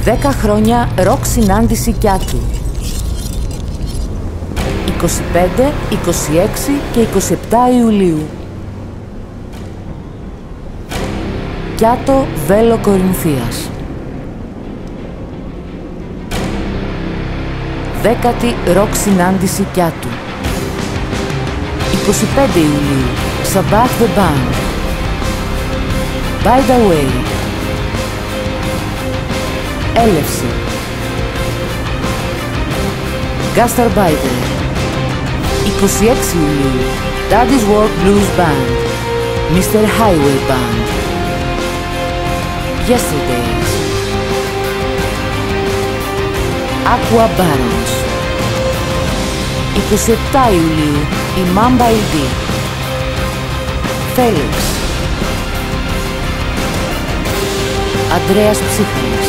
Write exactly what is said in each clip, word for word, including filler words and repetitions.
δέκα χρόνια ροκ συνάντηση Κιάτου. είκοσι πέντε, είκοσι έξι και είκοσι επτά Ιουλίου. Κιάτο Βέλο Κορινθίας. Δέκατη ροκ συνάντηση Κιάτου. είκοσι πέντε Ιουλίου. Sabbath the Band. By the Way. Έλευση. Γκάσταρμπάιτερ. είκοσι έξι Ιουλίου. Daddy's Work Blues Band. μίστερ Highway Band. Yesterdays. Aqua Barons. είκοσι επτά Ιουλίου. Η Mamba ι ντι. Felix. Ανδρέας Ψύχρης.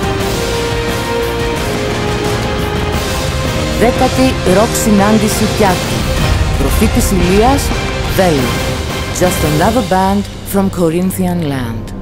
Δέκατη ροκ συνάντηση Κιάτου. Προφήτης Ηλίας, Βέλο. Just another band from Corinthian land.